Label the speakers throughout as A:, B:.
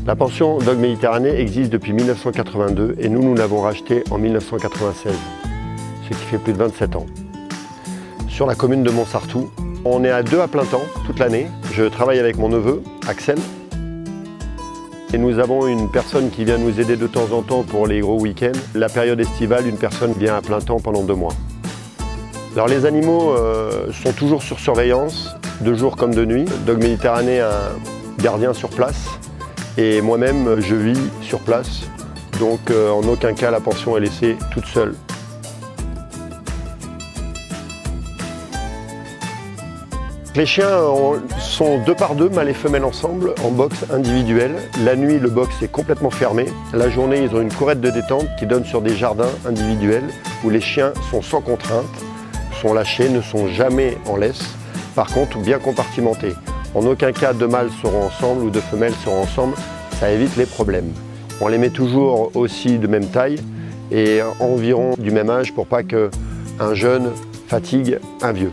A: La pension Dog Méditerranée existe depuis 1982 et nous l'avons rachetée en 1996, ce qui fait plus de 27 ans. Sur la commune de Montsartou, on est à 2 à plein temps toute l'année. Je travaille avec mon neveu, Axel. Et nous avons une personne qui vient nous aider de temps en temps pour les gros week-ends. La période estivale, une personne vient à plein temps pendant 2 mois. Alors les animaux sont toujours sur surveillance, de jour comme de nuit. Dog Méditerranée a un gardien sur place et moi-même je vis sur place. Donc en aucun cas la pension est laissée toute seule. Les chiens sont 2 par 2, mâles et femelles ensemble, en box individuel. La nuit, le box est complètement fermé. La journée, ils ont une courette de détente qui donne sur des jardins individuels où les chiens sont sans contrainte, sont lâchés, ne sont jamais en laisse, par contre bien compartimentés. En aucun cas 2 mâles seront ensemble ou 2 femelles seront ensemble, ça évite les problèmes. On les met toujours aussi de même taille et environ du même âge pour pas qu'un jeune fatigue un vieux.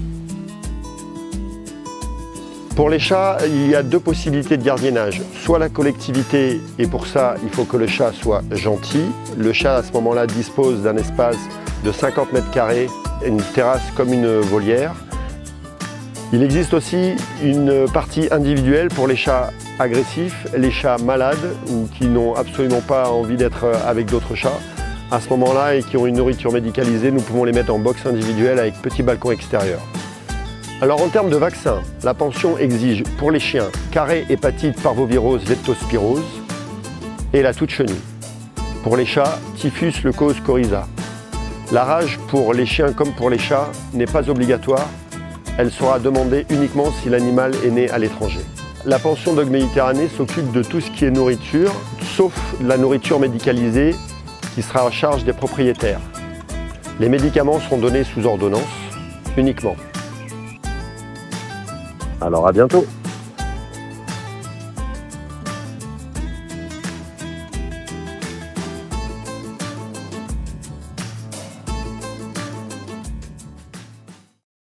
A: Pour les chats, il y a 2 possibilités de gardiennage. Soit la collectivité, et pour ça, il faut que le chat soit gentil. Le chat, à ce moment-là, dispose d'un espace de 50 mètres carrés, une terrasse comme une volière. Il existe aussi une partie individuelle pour les chats agressifs, les chats malades ou qui n'ont absolument pas envie d'être avec d'autres chats. À ce moment-là, et qui ont une nourriture médicalisée, nous pouvons les mettre en box individuelle avec petit balcon extérieur. Alors en termes de vaccins, la pension exige pour les chiens carré, hépatite, parvovirose, leptospirose et la toute chenille. Pour les chats, typhus, leucose, coryza. La rage pour les chiens comme pour les chats n'est pas obligatoire. Elle sera demandée uniquement si l'animal est né à l'étranger. La pension Dog Méditerranée s'occupe de tout ce qui est nourriture, sauf la nourriture médicalisée qui sera en charge des propriétaires. Les médicaments seront donnés sous ordonnance uniquement. Alors à bientôt!